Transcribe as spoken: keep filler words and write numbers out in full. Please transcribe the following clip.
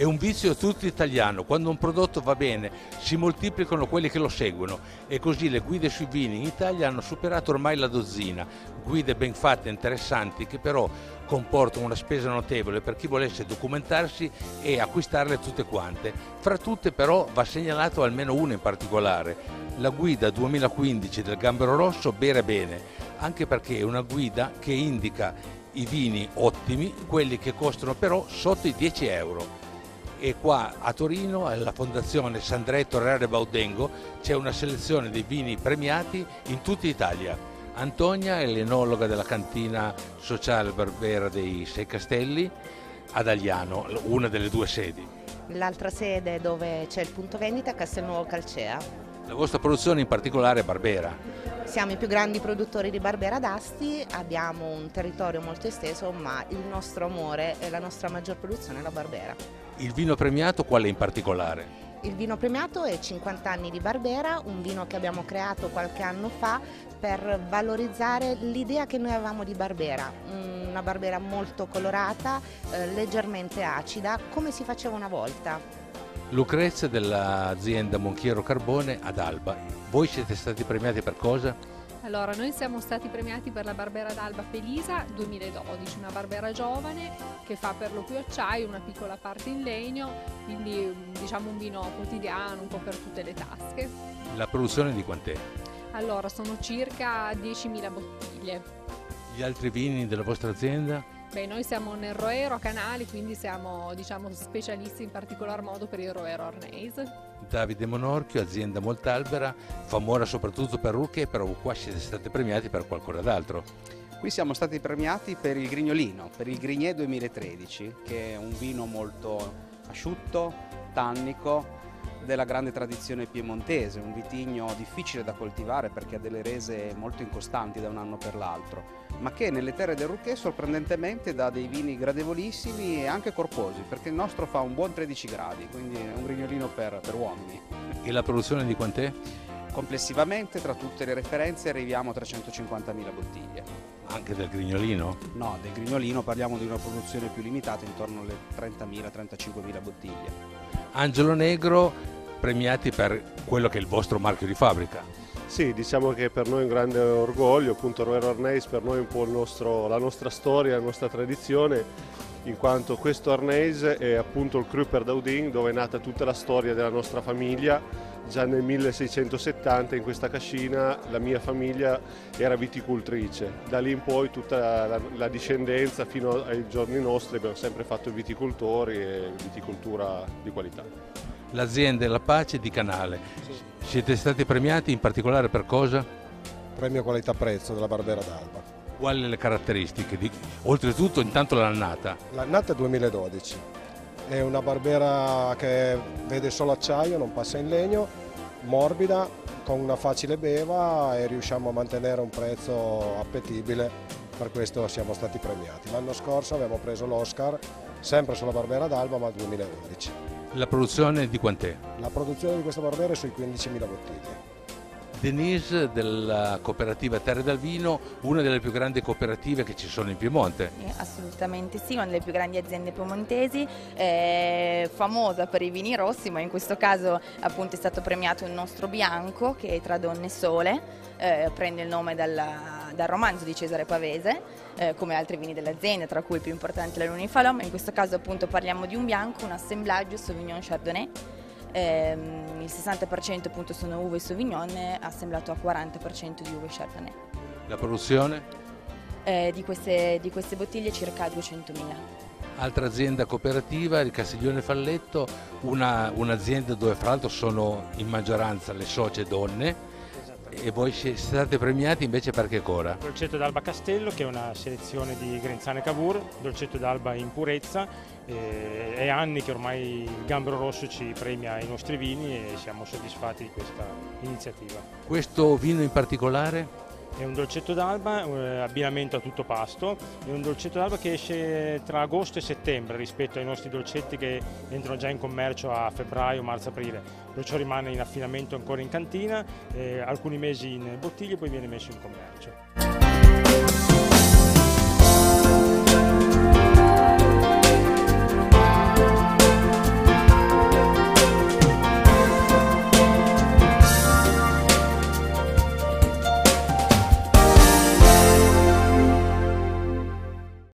un vizio tutto italiano, quando un prodotto va bene si moltiplicano quelli che lo seguono e così le guide sui vini in Italia hanno superato ormai la dozzina, guide ben fatte e interessanti che però comportano una spesa notevole per chi volesse documentarsi e acquistarle tutte quante. Fra tutte però va segnalato almeno una in particolare, la guida duemilaquindici del Gambero Rosso Bere Bene, anche perché è una guida che indica i vini ottimi, quelli che costano però sotto i dieci euro. E qua a Torino, alla Fondazione Sandré Torrere Baudengo, c'è una selezione di vini premiati in tutta Italia. Antonia è l'enologa della cantina sociale Barbera dei Sei Castelli ad Agliano, una delle due sedi. L'altra sede dove c'è il punto vendita è Castelnuovo Calcea. La vostra produzione in particolare è Barbera. Siamo i più grandi produttori di Barbera d'Asti, abbiamo un territorio molto esteso, ma il nostro amore e la nostra maggior produzione è la Barbera. Il vino premiato quale in particolare? Il vino premiato è cinquanta anni di Barbera, un vino che abbiamo creato qualche anno fa per valorizzare l'idea che noi avevamo di Barbera, una Barbera molto colorata, eh, leggermente acida, come si faceva una volta. Lucrezia dell'azienda Monchiero Carbone ad Alba. Voi siete stati premiati per cosa? Allora, noi siamo stati premiati per la Barbera d'Alba Felisa duemiladodici, una Barbera giovane che fa per lo più acciaio, una piccola parte in legno, quindi diciamo un vino quotidiano, un po' per tutte le tasche. La produzione di quant'è? Allora, sono circa diecimila bottiglie. Gli altri vini della vostra azienda? Beh, noi siamo nel Roero a Canali, quindi siamo diciamo, specialisti in particolar modo per il Roero Arneis. Davide Monorchio, azienda Moltalbera, famosa soprattutto per Rucche, però qua siete stati premiati per qualcosa d'altro. Qui siamo stati premiati per il Grignolino, per il Grigné duemilatredici, che è un vino molto asciutto, tannico, della grande tradizione piemontese, un vitigno difficile da coltivare perché ha delle rese molto incostanti da un anno per l'altro, ma che nelle terre del Rucché sorprendentemente dà dei vini gradevolissimi e anche corposi, perché il nostro fa un buon tredici gradi, quindi è un grignolino per, per uomini. E la produzione di quant'è? Complessivamente tra tutte le referenze arriviamo a trecentocinquantamila bottiglie. Anche del grignolino? No, del grignolino parliamo di una produzione più limitata, intorno alle trentamila trentacinquemila bottiglie. Angelo Negro, premiati per quello che è il vostro marchio di fabbrica. Sì, diciamo che per noi è un grande orgoglio, appunto Roero Arneis per noi è un po' il nostro, la nostra storia, la nostra tradizione, in quanto questo Arneis è appunto il Cru per Daudin, dove è nata tutta la storia della nostra famiglia. Già nel milleseicentosettanta in questa cascina la mia famiglia era viticoltrice, da lì in poi tutta la, la discendenza fino ai giorni nostri abbiamo sempre fatto viticoltori e viticoltura di qualità. L'azienda è La Pace di Canale, siete stati premiati in particolare per cosa? Premio qualità prezzo della Barbera d'Alba. Quali le caratteristiche? Di... Oltretutto intanto l'annata. L'annata è duemiladodici. È una Barbera che vede solo acciaio, non passa in legno, morbida, con una facile beva e riusciamo a mantenere un prezzo appetibile, per questo siamo stati premiati. L'anno scorso abbiamo preso l'Oscar, sempre sulla Barbera d'Alba, ma duemilaundici. La produzione di quant'è? La produzione di questa Barbera è sui quindicimila bottiglie. Denise della cooperativa Terre del Vino, una delle più grandi cooperative che ci sono in Piemonte. Assolutamente sì, una delle più grandi aziende piemontesi, eh, famosa per i vini rossi, ma in questo caso appunto è stato premiato il nostro bianco che è Tra Donne Sole, eh, prende il nome dalla, dal romanzo di Cesare Pavese, eh, come altri vini dell'azienda, tra cui il più importante la Lunifalò, ma in questo caso appunto parliamo di un bianco, un assemblaggio Sauvignon Chardonnay. Eh, il sessanta per cento appunto sono uve Sauvignon, assemblato a quaranta per cento di uve Chardonnay. La produzione? Eh, di, queste, di queste bottiglie circa duecentomila. Altra azienda cooperativa, il Castiglione Falletto, una, un'azienda dove fra l'altro sono in maggioranza le socie donne. E voi siete stati premiati invece per che cosa? Dolcetto d'Alba Castello, che è una selezione di Grenzane Cavour, dolcetto d'Alba in purezza, eh, è anni che ormai il Gambero Rosso ci premia i nostri vini e siamo soddisfatti di questa iniziativa. Questo vino in particolare? È un dolcetto d'alba, eh, abbinamento a tutto pasto, è un dolcetto d'alba che esce tra agosto e settembre rispetto ai nostri dolcetti che entrano già in commercio a febbraio, marzo, aprile. Perciò rimane in affinamento ancora in cantina, eh, alcuni mesi in bottiglie e poi viene messo in commercio.